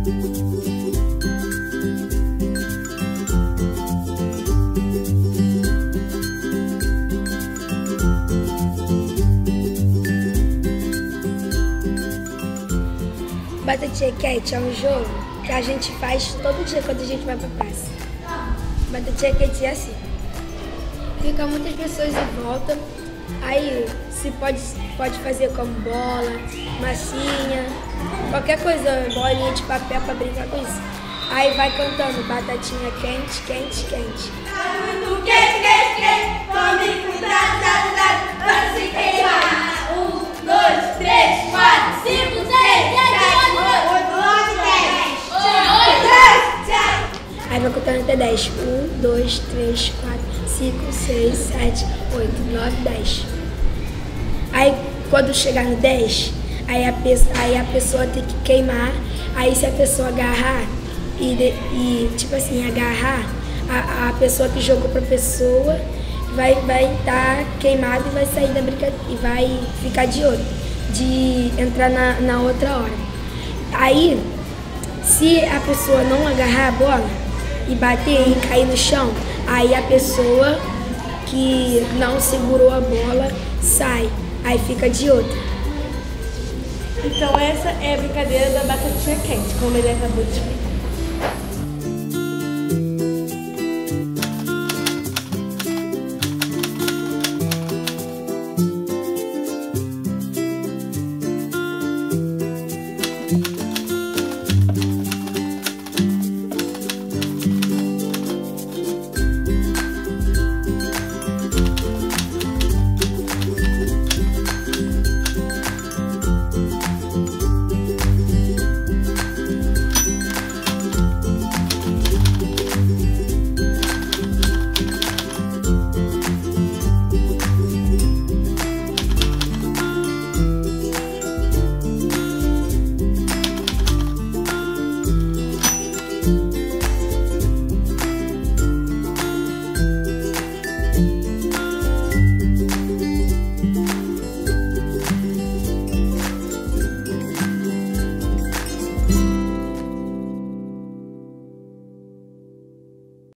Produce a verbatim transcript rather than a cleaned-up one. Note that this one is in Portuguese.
Batatinha quente é um jogo que a gente faz todo dia quando a gente vai pra praça. Batatinha quente é assim. Fica muitas pessoas em volta, aí se pode, pode fazer como bola, massinha, qualquer coisa, bolinha de papel pra brincar com isso. Aí vai cantando batatinha quente, quente, quente. Tá muito quente, quente, quente, tome cuidado, cuidado, cuidado, pra se queimar. Um, dois, três, quatro, cinco, seis, sete, oito, nove, dez. Aí vai contando até dez. Um, dois, três, quatro, cinco, seis, sete, oito, nove, dez. Aí quando chegar no dez, aí a, pessoa, aí a pessoa tem que queimar. Aí se a pessoa agarrar e, de, e tipo assim, agarrar, a, a pessoa que jogou pra pessoa vai estar vai tá queimada e vai sair da brincadeira e vai ficar de olho, de entrar na, na outra hora. Aí, se a pessoa não agarrar a bola e bater e cair no chão, aí a pessoa que não segurou a bola sai, aí fica de outra. Então essa é a brincadeira da batatinha quente, como ele acabou de explicar.